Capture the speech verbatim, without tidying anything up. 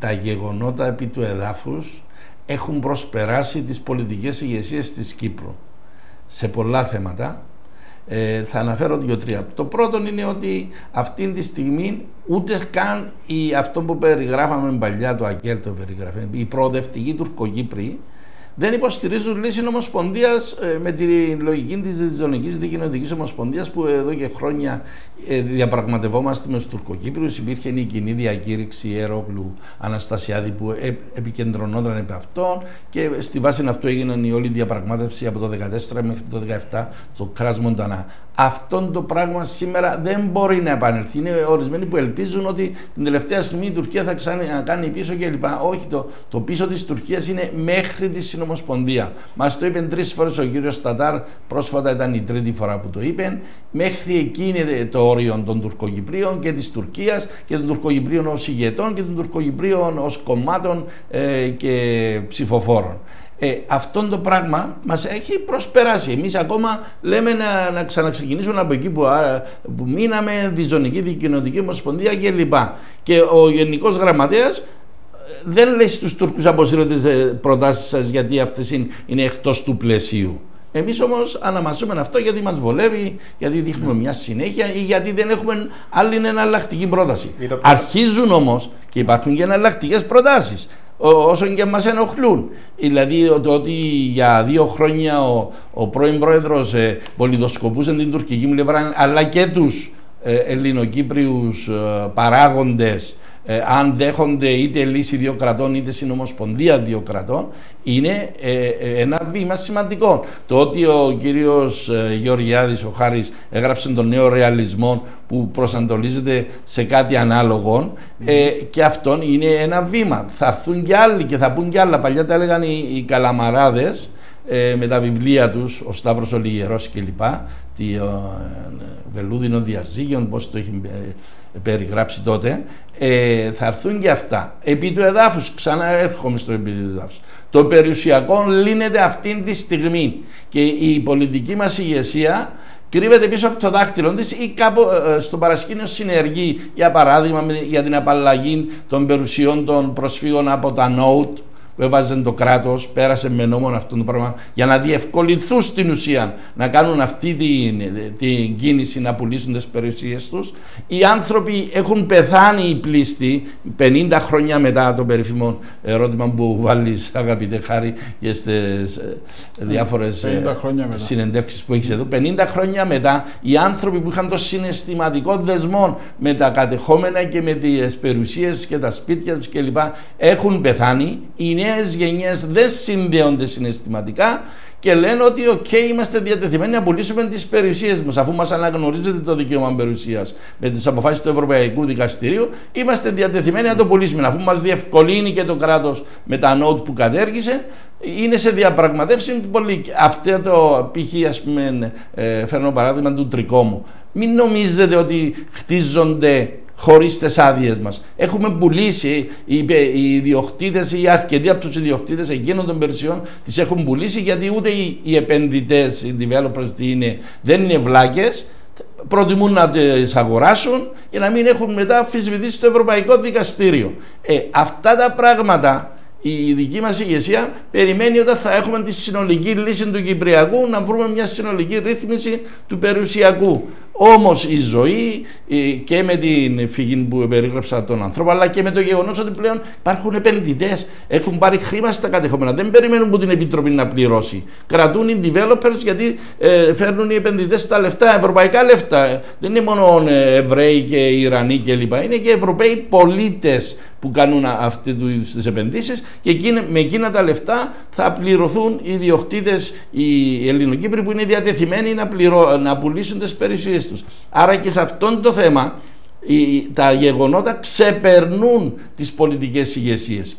τα γεγονότα επί του εδάφους έχουν προσπεράσει τις πολιτικές ηγεσίες της Κύπρου σε πολλά θέματα. Ε, θα αναφέρω δύο-τρία. Το πρώτο είναι ότι αυτή τη στιγμή ούτε καν η, αυτό που περιγράφαμε παλιά, το ΑΚΕΛ το περιγράφει, οι προοδευτικοί Τουρκοκύπροι δεν υποστηρίζουν λύση ομοσπονδίας ε, με τη λογική της Δυτικής Δικοινοτικής Ομοσπονδίας που εδώ και χρόνια ε, διαπραγματευόμαστε με τους Τουρκοκύπριους. Υπήρχε η κοινή διακήρυξη Ερόγλου Αναστασιάδη που ε, επικεντρωνόταν επί αυτών και στη βάση αυτού έγιναν η όλη διαπραγμάτευση από το δύο χιλιάδες δεκατέσσερα μέχρι το δύο χιλιάδες δεκαεπτά στο Κρας Μοντανά. Αυτό το πράγμα σήμερα δεν μπορεί να επανελθεί. Είναι ορισμένοι που ελπίζουν ότι την τελευταία στιγμή η Τουρκία θα ξανακάνει πίσω κλπ. Όχι, το, το πίσω της Τουρκίας είναι μέχρι τη Συνομοσπονδία. Μας το είπε τρεις φορές ο κύριος Στατάρ, πρόσφατα ήταν η τρίτη φορά που το είπε. Μέχρι εκεί είναι το όριο των Τουρκοκυπρίων και της Τουρκίας και των Τουρκοκυπρίων ως ηγετών και των Τουρκοκυπρίων ως κομμάτων ε, και ψηφοφόρων. Ε, αυτό το πράγμα μας έχει προσπεράσει. Εμείς ακόμα λέμε να, να ξαναξεκινήσουμε από εκεί που, άρα, που μείναμε, Διζωνική Δικοινοτική Ομοσπονδία κλπ. Και ο Γενικός Γραμματέας δεν λέει στους Τούρκους αποσύρετε τις προτάσεις σας γιατί αυτές είναι, είναι εκτός του πλαισίου. Εμείς όμως αναμασούμε αυτό γιατί μας βολεύει, γιατί δείχνουμε μια συνέχεια ή γιατί δεν έχουμε άλλη εναλλακτική πρόταση. Αρχίζουν όμως και υπάρχουν και εναλλακτικές προτάσεις. Όσων και μας ενοχλούν. Δηλαδή το ότι για δύο χρόνια ο, ο πρώην πρόεδρος ε, πολιδοσκοπούσε την τουρκική πλευρά αλλά και τους ε, ελληνοκύπριους ε, παράγοντες ε, αν δέχονται είτε λύση δύο κρατών είτε συνομοσπονδία δύο κρατών είναι ε, ε, ένα βήμα σημαντικό. Το ότι ο κύριος ε, Γεωργιάδης, ο Χάρης έγραψε τον νέο ρεαλισμό που προσανατολίζεται σε κάτι ανάλογο mm-hmm. ε, και αυτόν είναι ένα βήμα. Θα έρθουν κι άλλοι και θα πούν κι άλλα. Παλιά τα έλεγαν οι, οι καλαμαράδες ε, με τα βιβλία τους, ο Σταύρος ο Λιγερός κλπ. Τι ε, βελούδινο διαζύγιον, πώς το έχει ε, περιγράψει τότε. Ε, θα έρθουν και αυτά. Επί του εδάφους, ξανά έρχομαι στο επί του εδάφους. Το περιουσιακό λύνεται αυτή τη στιγμή και η πολιτική μας ηγεσία κρύβεται πίσω από το δάχτυλο της ή κάπου ε, στο παρασκήνιο συνεργεί, για παράδειγμα για την απαλλαγή των περιουσιών των προσφύγων από τα νόουτ που έβαζε το κράτος, πέρασε με νόμο αυτό το πράγμα για να διευκολυνθούν στην ουσία να κάνουν αυτή την, την κίνηση να πουλήσουν τις περιουσίες τους. Οι άνθρωποι έχουν πεθάνει οι πλήστοι πενήντα χρόνια μετά το περίφημο ερώτημα που βάλεις αγαπητέ Χάρη και στις διάφορες συνεντεύξεις που έχεις εδώ. πενήντα χρόνια μετά οι άνθρωποι που είχαν το συναισθηματικό δεσμό με τα κατεχόμενα και με τις περιουσίες και τα σπίτια τους κλπ. Έχουν πεθάνει. Οι νέες γενιές δεν συνδέονται συναισθηματικά και λένε ότι οκ, είμαστε διατεθειμένοι να πουλήσουμε τις περιουσίες μας αφού μας αναγνωρίζεται το δικαίωμα περιουσίας με τις αποφάσεις του Ευρωπαϊκού Δικαστηρίου, είμαστε διατεθειμένοι να το πουλήσουμε αφού μας διευκολύνει και το κράτος με τα νότ που κατέργησε. Είναι σε διαπραγματεύσει πολύ. Αυτό το π.χ. ας πούμε, ε, φέρνω παράδειγμα του Τρικόμου. Μην νομίζετε ότι χτίζονται χωρίς τις άδειες μας. Έχουμε πουλήσει, οι, οι ιδιοκτήτες ή αρκετοί από τους ιδιοκτήτες εκείνων των περιουσιών τις έχουν πουλήσει γιατί ούτε οι, οι επενδυτές, οι developers είναι, δεν είναι βλάκες, προτιμούν να τις αγοράσουν για να μην έχουν μετά αμφισβητήσει στο Ευρωπαϊκό Δικαστήριο. Ε, αυτά τα πράγματα η δική μας ηγεσία περιμένει όταν θα έχουμε τη συνολική λύση του Κυπριακού να βρούμε μια συνολική ρύθμιση του περιουσιακού. Όμως η ζωή και με την φυγή που περίγραψα των ανθρώπων αλλά και με το γεγονός ότι πλέον υπάρχουν επενδυτές, έχουν πάρει χρήμα στα κατεχόμενα, δεν περιμένουν που την Επιτροπή να πληρώσει. Κρατούν οι developers γιατί ε, φέρνουν οι επενδυτές τα λεφτά, ευρωπαϊκά λεφτά. Δεν είναι μόνο Εβραίοι και Ιρανοί κλπ. Είναι και Ευρωπαίοι πολίτες που κάνουν αυτές τις επενδύσεις και εκείνα, με εκείνα τα λεφτά θα πληρωθούν οι ιδιοκτήτες, οι Ελληνοκύπροι που είναι διατεθειμένοι να, πληρω, να πουλήσουν τις περιουσίες τους. Άρα και σε αυτό το θέμα οι, τα γεγονότα ξεπερνούν τις πολιτικές ηγεσίες.